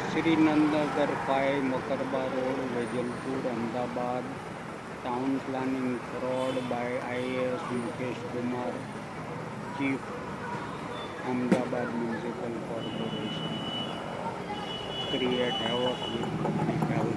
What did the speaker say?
Srinagar 5, Makarba Road, Vejalpur, Ahmedabad. Town planning fraud by IAS Mukesh Kumar, Chief, Ahmedabad Municipal Corporation. Create havoc with public health.